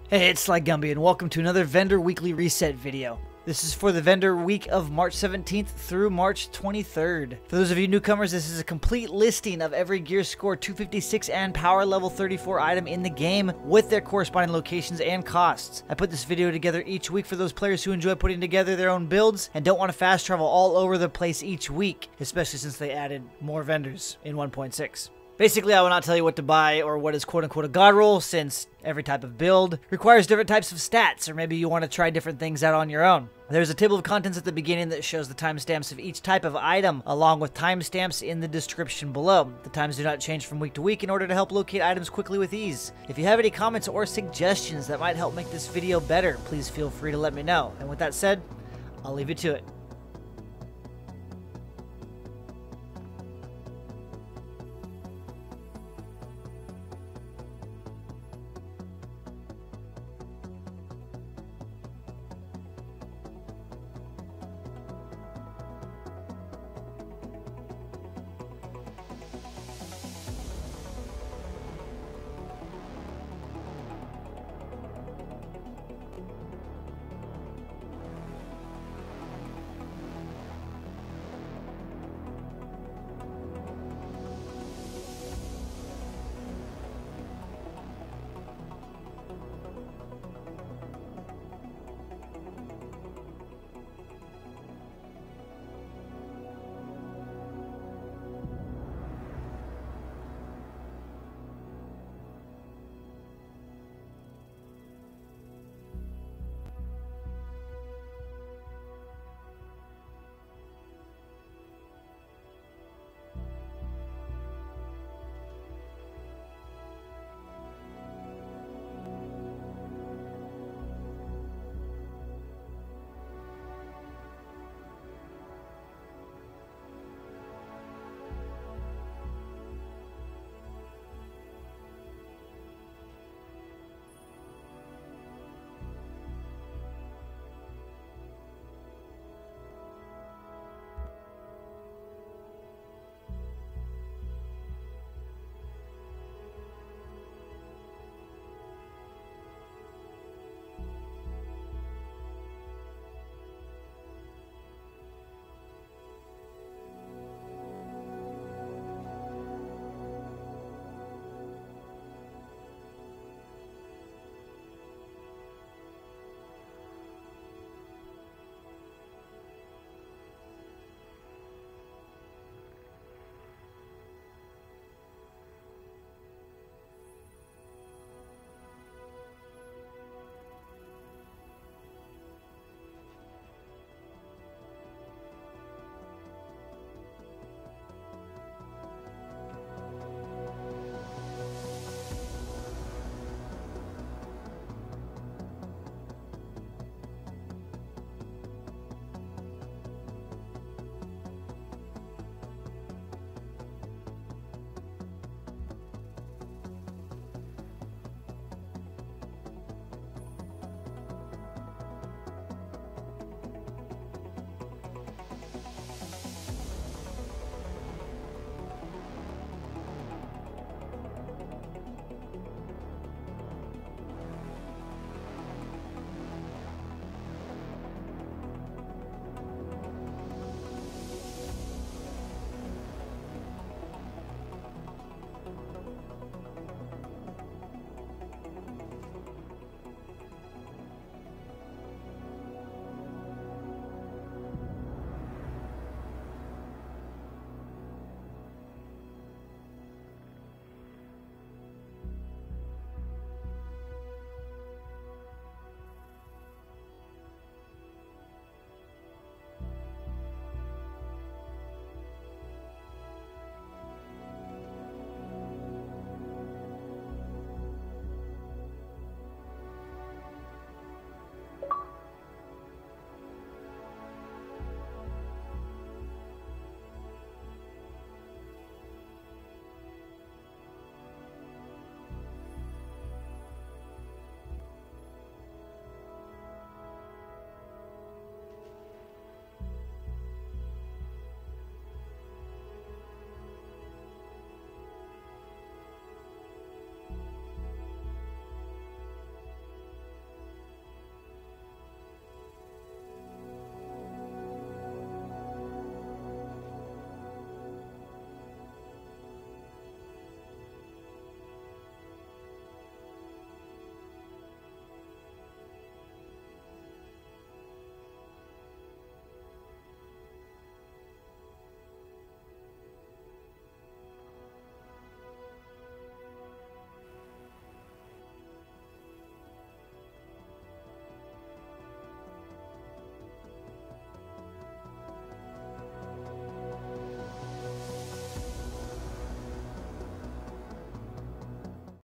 Hey, it's Sly Gumby, and welcome to another Vendor Weekly Reset video. This is for the vendor week of March 17th through March 23rd. For those of you newcomers, this is a complete listing of every Gear Score 256 and Power Level 34 item in the game with their corresponding locations and costs. I put this video together each week for those players who enjoy putting together their own builds and don't want to fast travel all over the place each week, especially since they added more vendors in 1.6. Basically, I will not tell you what to buy or what is quote-unquote a god roll, since every type of build requires different types of stats, or maybe you want to try different things out on your own. There's a table of contents at the beginning that shows the timestamps of each type of item, along with timestamps in the description below. The times do not change from week to week in order to help locate items quickly with ease. If you have any comments or suggestions that might help make this video better, please feel free to let me know. And with that said, I'll leave you to it.